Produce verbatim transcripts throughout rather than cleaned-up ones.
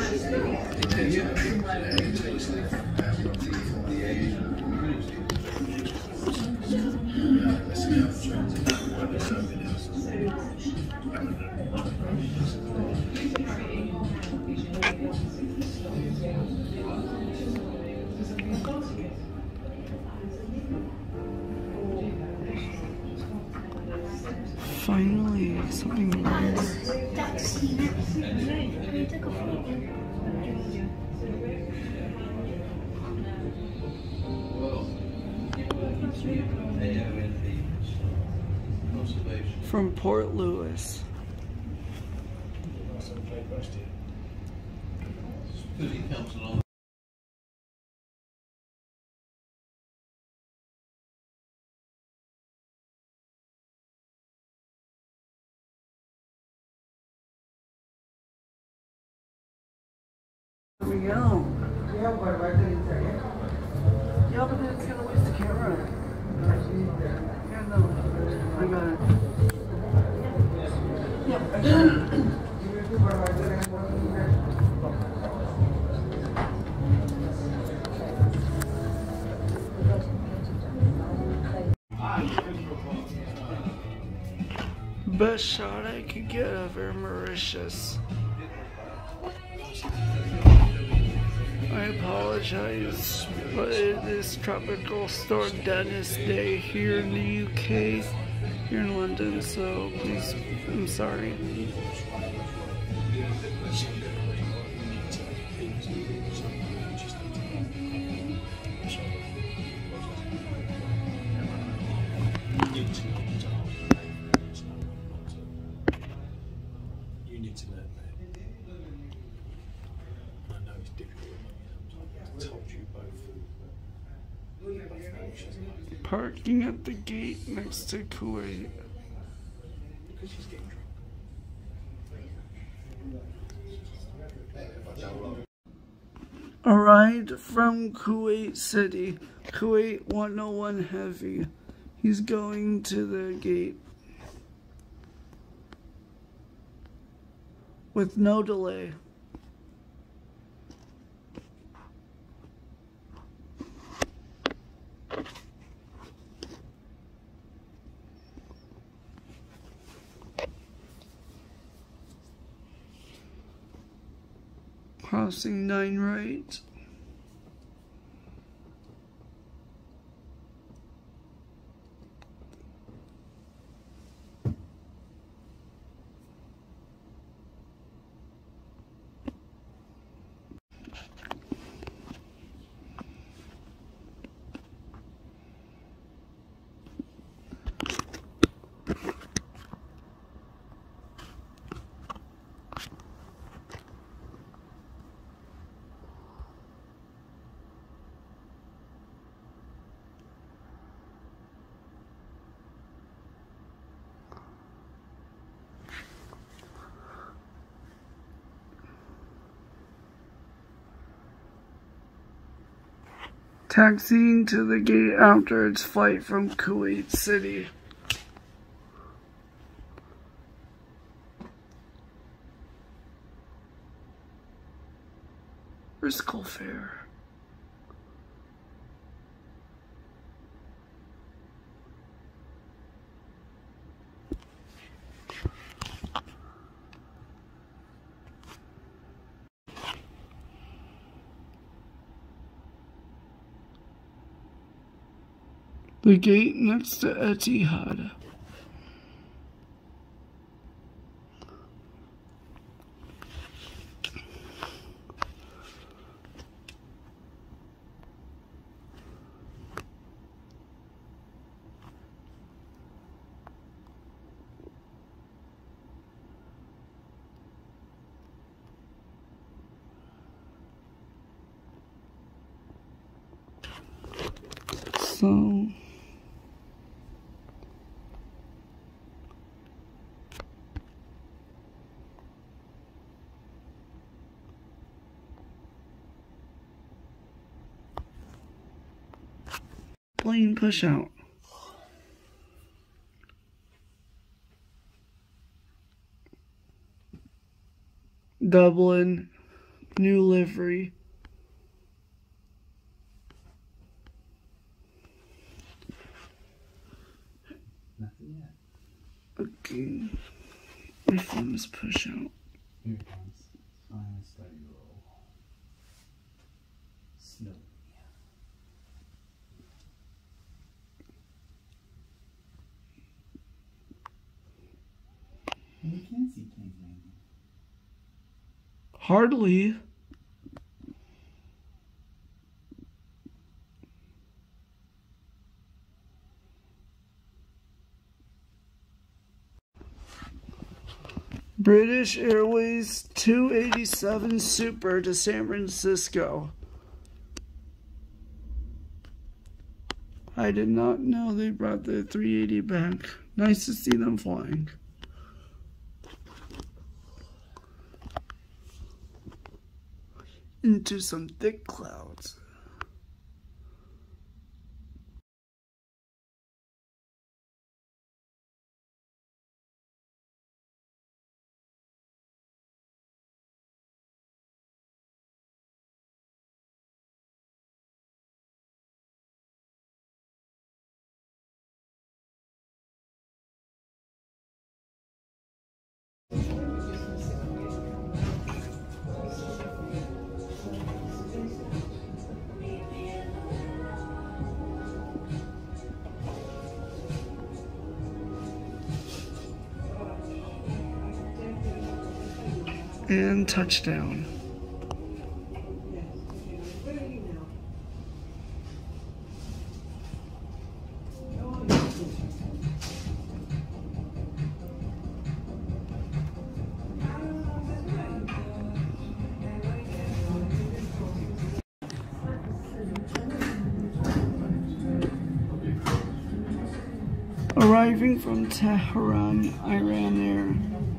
Finally, something nice. From Port Louis. Here we go. Yeah, but it's gonna waste the camera. Yeah, no. I got it. Yep, I got it. Best shot I could get of her, Mauritius. I apologize, but it is Tropical Storm Dennis Day here in the U K, here in London, so please, I'm sorry. You need to learn that. I know it's difficult. I've told you both. Parking at the gate next to Kuwait. Because she's getting drunk. Arrived from Kuwait City, Kuwait one oh one Heavy. He's going to the gate with no delay. Crossing nine right. Taxiing to the gate after its flight from Kuwait City. Riscal fare. The gate next to Etihad. So plane push out. Dublin, New livery. Nothing yet. Okay. My phone is push out. Here it comes. Final study roll. Slowly. And we can see planes landing. Hardly. British Airways two eighty-seven Super to San Francisco. I did not know they brought the three eighty back. Nice to see them flying. Into some thick clouds. And touchdown. Arriving from Tehran, Iran Air.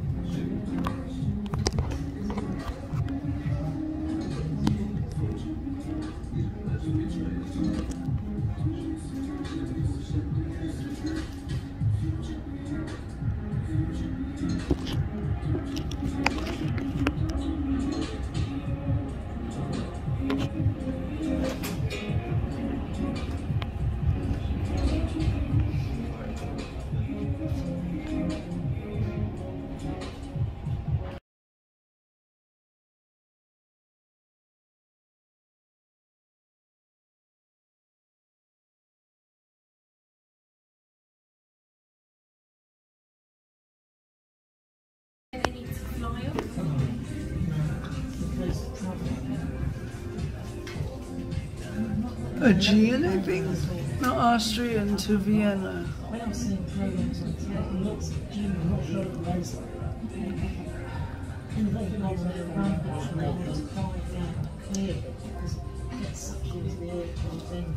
Aegean, I think? No, Austrian to Vienna. When I'm seeing programs on television, lots of June, I'm not sure what those are. And the thing I was at the right now, and they had to quiet down and clear it because it gets sucked into the air comes in.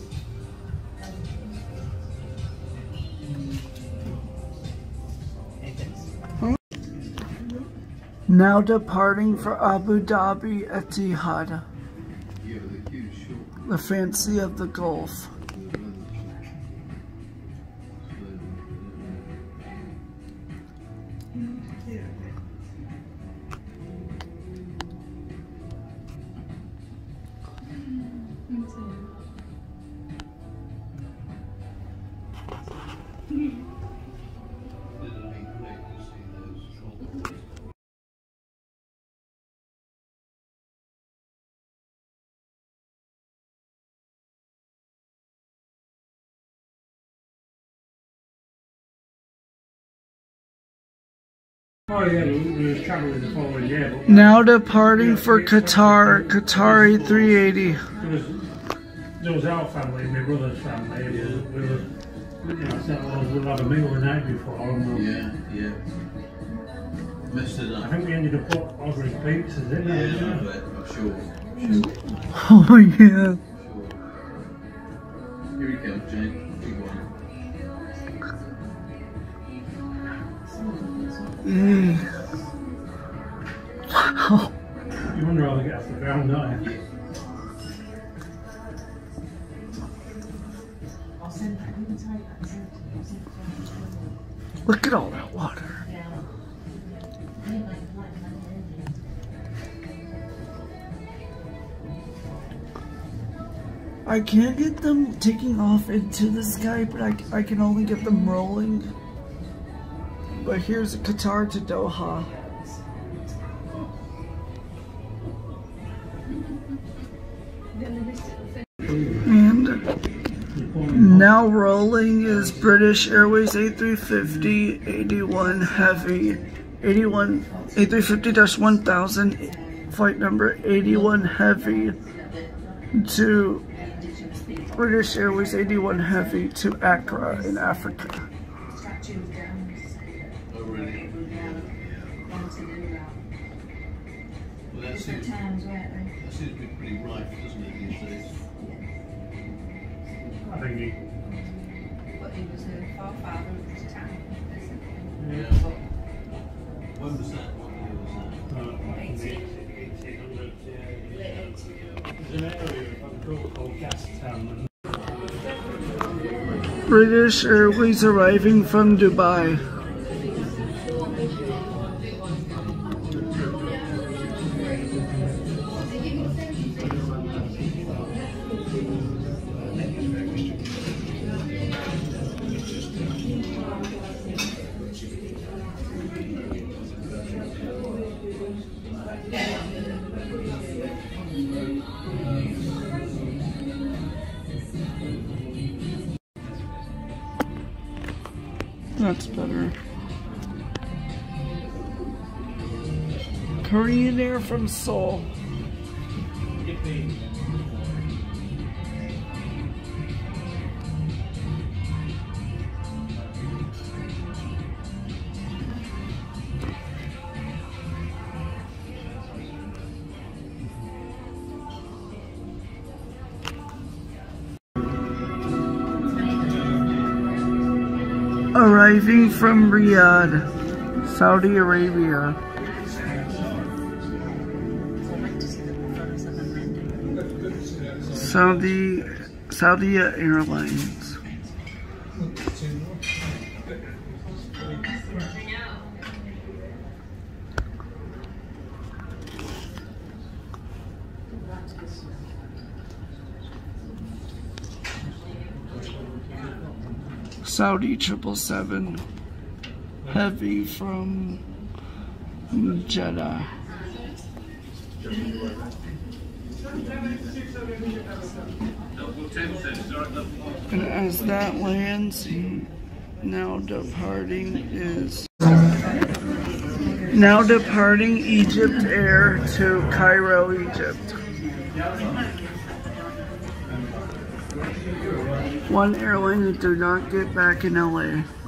Now departing for Abu Dhabi Etihad, the fancy of the Gulf. Oh yeah, we were traveling the following year. But Now departing for Qatar, Qatari three eighty. There was, there was our family, my brother's family. We were, we were you know, settled, we'll have a meal the night before. And we'll, Yeah, yeah. Messed it I up. think we ended up ordering pizzas, didn't we? Yeah, I bet. I'm sure. Sure. Oh yeah. Sure. Here he comes, Jane. Big one. Mm. Wow. You wonder how they get off the ground, don't you? I'll send that, you can take that and send it to me. I'll send it to you. Look at all that water. Yeah. I can't get them taking off into the sky, but I, I can only get them rolling. But here's Qatar to Doha. And now rolling is British Airways A three fifty eighty-one Heavy, eighty-one A three fifty dash one thousand, flight number eighty-one Heavy to British Airways eighty-one Heavy to Accra in Africa. Oh, really? Well, that seems, that seems to be pretty rife, doesn't it, these days? I think he, But he was a forefather of his town. Yeah. When was that? What year was that? uh, I think he- eighteen hundreds, yeah. There's an area of Vancouver called Gastown. British Airways arriving from Dubai. That's better. Korean Air from Seoul. Arriving from Riyadh, Saudi Arabia. Saudi Saudi Airlines. Saudi triple seven Heavy from Jeddah. And as that lands, now departing is now departing Egypt Air to Cairo, Egypt. One airline that did not get back in L A.